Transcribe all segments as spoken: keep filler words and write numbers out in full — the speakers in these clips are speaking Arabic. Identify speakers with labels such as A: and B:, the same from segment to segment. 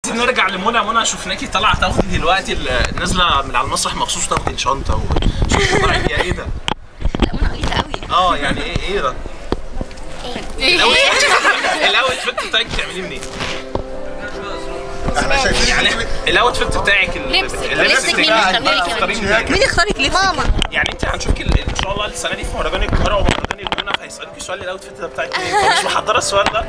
A: نرجع لمنى. منى شفناكي طالعه تاخدي دلوقتي نازله من على المسرح مخصوص تاخدي الشنطه وشوفي طلعت يا ايه ده؟
B: لا منى قليله قوي.
A: اه يعني ايه ايه ده؟
B: ايه؟
A: الاوتفيت بتاعك بتعمليه منين؟
C: احنا شايفين
A: يعني الاوتفيت بتاعك
B: لبسك
A: اللبس
B: مين
A: بتاعك
B: مين يختارك لبسك؟
D: ماما.
A: يعني انت هنشوفكي ان شاء الله السنه دي في مهرجان القاهره ومهرجان الجونه، فهيسالوكي سؤال الاوتفيت ده بتاعك ايه؟ مش محضره السؤال ده؟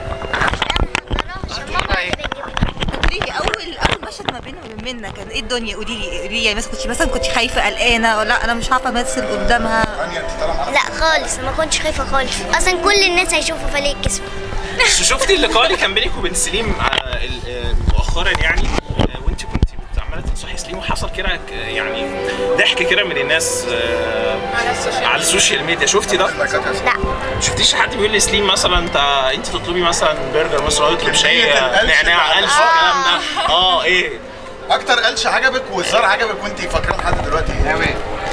D: قولي لي اول اول مشهد ما بينه وبين منى كان ايه الدنيا؟ قولي لي قولي لي يعني مثلا كنت مثلا كنت خايفه قلقانه ولا لا انا مش عارفه امثل قدامها؟
E: لا خالص ما كنتش خايفه خالص، اصلا كل الناس هيشوفوا فليه الكسف.
A: شفتي اللقاء اللي كان بينك وبين سليم مؤخرا يعني، وانت كنت عماله تنصحي سليم وحصل كده يعني ضحك كده من الناس على السوشيال ميديا، شفتي ده؟
E: لا.
A: شفتيش حد بيقول لسليم مثلا انت انت تطلبي مثلا برجر مثلا يطلب شاي نعناع قلش الكلام ده؟ اه ايه؟
C: اكتر قلش عجبك والزار عجبك وانت فاكراه لحد دلوقتي ايه؟
B: يبقى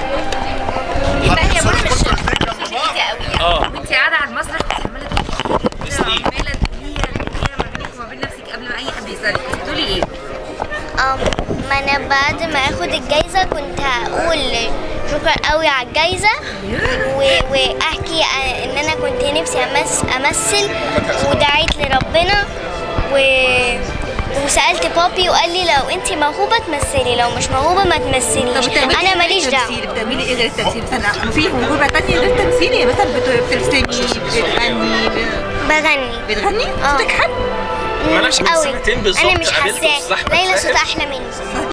B: هي منى مش شخصيتي قوي.
A: اه
B: وانت قاعده على المسرح عماله تقولي
A: سليم
B: عماله تقولي ما بينك وما بين نفسك قبل ما اي حد يسالك بتقولي ايه؟
E: اه ما انا بعد ما اخد الجايزه كنت هقول شكرا قوي على الجايزه واحكي ان انا كنت نفسي أمس امثل ودعيت لربنا و وسالت بابي وقال لي لو انت موهوبه تمثلي، لو مش موهوبه ما تمثليش. انا ماليش دعوه.
D: بتعملي ايه غير التمثيل؟ مثلا في موهبه ثانيه غير التمثيل؟ يعني مثلا بترسمي، بتغني؟
E: بغني.
D: بتغني؟
E: اه
D: صوتك حلو.
E: مش قوي، انا مش حاساه. ليلى صوتها احلى مني.